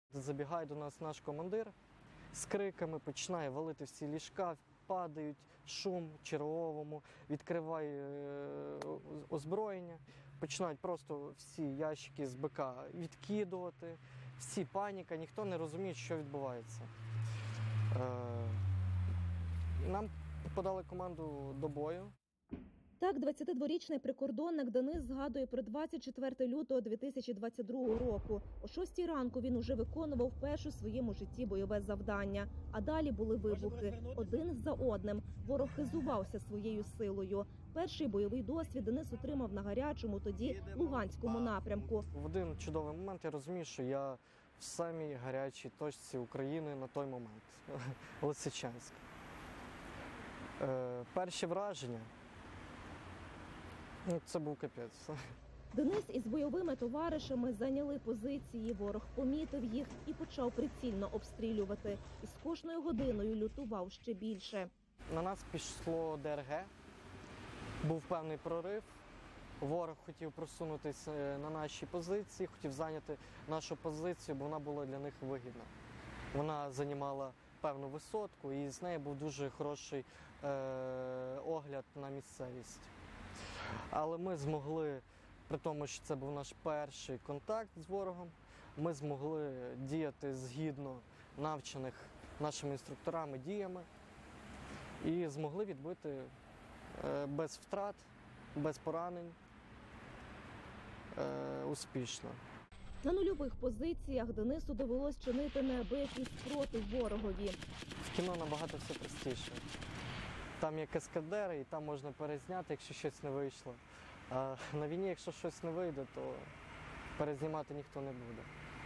Забігає до нас наш командир з криками, починає валити всі ліжка, падають, шум черговому, відкриває озброєння, починають просто всі ящики з БК відкидувати, всі паніка, ніхто не розуміє, що відбувається. Нам подали команду до бою. Так, 22-річний прикордонник Денис згадує про 24 лютого 2022 року. О 6 ранку він уже виконував перше в своєму житті бойове завдання. А далі були вибухи. Один за одним. Ворог хизувався своєю силою. Перший бойовий досвід Денис отримав на гарячому, тоді Луганському напрямку. В один чудовий момент я розумію, що я в самій гарячій точці України на той момент. Лисичанськ. Перші враження. Це був капець. Денис із бойовими товаришами зайняли позиції, ворог помітив їх і почав прицільно обстрілювати. І з кожною годиною лютував ще більше. На нас пішло ДРГ, був певний прорив. Ворог хотів просунутися на наші позиції, хотів зайняти нашу позицію, бо вона була для них вигідна. Вона займала певну висотку і з неї був дуже хороший огляд на місцевість. Але ми змогли, при тому, що це був наш перший контакт з ворогом, ми змогли діяти згідно навчених нашими інструкторами діями і змогли відбити без втрат, без поранень, успішно. На нульових позиціях Денису довелось чинити неабиякий спротив ворогові. В кіно набагато все простіше. Там є каскадери і там можна перезняти, якщо щось не вийшло. А на війні, якщо щось не вийде, то перезнімати ніхто не буде.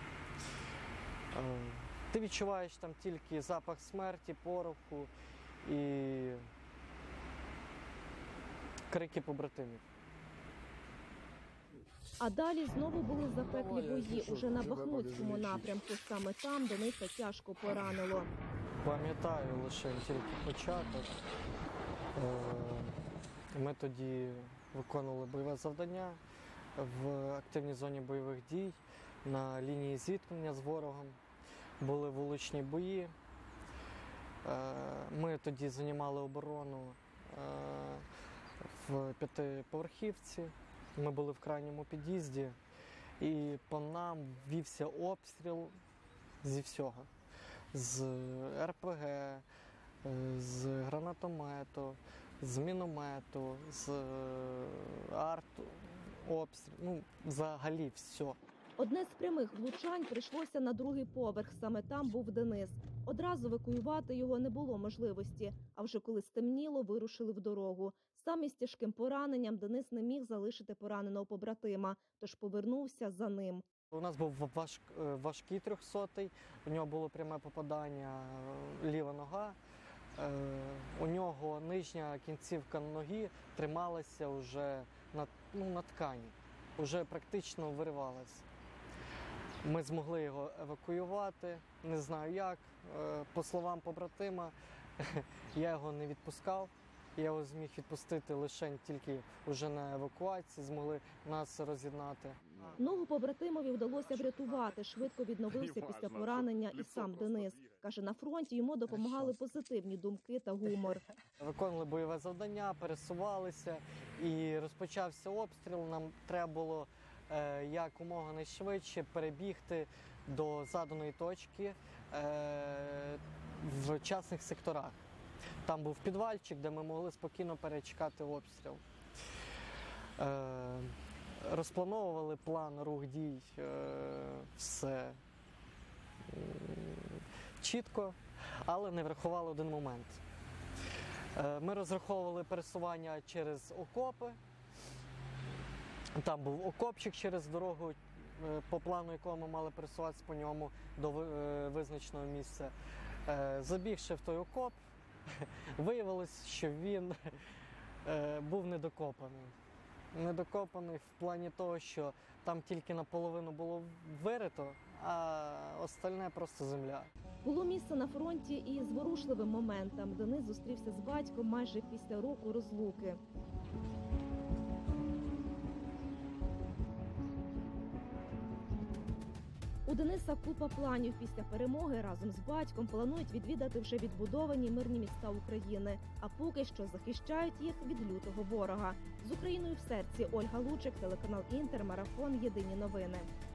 Ти відчуваєш там тільки запах смерті, пороху і крики побратимів. А далі знову були запеклі бої уже на Бахмутському напрямку. Саме там Дениса тяжко поранило. Пам'ятаю лише тільки початок. Ми тоді виконували бойове завдання в активній зоні бойових дій на лінії зіткнення з ворогом. Були вуличні бої. Ми тоді займали оборону в п'ятиповерхівці. Ми були в крайньому під'їзді і по нам вівся обстріл зі всього. З РПГ, з гранатомету, з міномету, з артобстрілу, взагалі все. Одне з прямих влучань прийшлося на другий поверх, саме там був Денис. Одразу евакуювати його не було можливості, а вже коли стемніло, вирушили в дорогу. Сам із тяжким пораненням Денис не міг залишити пораненого побратима, тож повернувся за ним. У нас був важкий 300-й, у нього було пряме попадання, ліва нога. У нього нижня кінцівка ноги трималася вже на ткані, вже практично виривалася. Ми змогли його евакуювати, не знаю як. По словам побратима, я його не відпускав. Я його зміг відпустити лише тільки вже на евакуації, змогли нас роз'єднати. Ногу побратимові вдалося врятувати, швидко відновився після поранення і сам Денис. Каже, на фронті йому допомагали позитивні думки та гумор. Виконували бойове завдання, пересувалися і розпочався обстріл. Нам треба було якомога найшвидше перебігти до заданої точки в частних секторах. Там був підвальчик, де ми могли спокійно перечекати обстріл. Розплановували план, рух дій, все чітко, але не врахували один момент. Ми розраховували пересування через окопи. Там був окопчик через дорогу, по плану якого ми мали пересуватися по ньому до визначеного місця. Забігши в той окоп, виявилось, що він був недокопаний. Недокопаний в плані того, що там тільки наполовину було вирито, а остальне просто земля. Було місце на фронті і зворушливим моментом. Денис зустрівся з батьком майже після року розлуки. У У Дениса купа планів. Після перемоги разом з батьком планують відвідати вже відбудовані мирні міста України. А поки що захищають їх від лютого ворога. З Україною в серці Ольга Лучик, телеканал Інтер, марафон «Єдині новини».